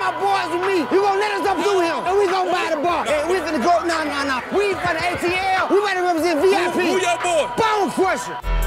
my boys with me. You gonna let us up through him, and we gonna buy the bar. And we finna go, no. We for the ATL. We better represent VIP. Who your boy? Bone Crusher.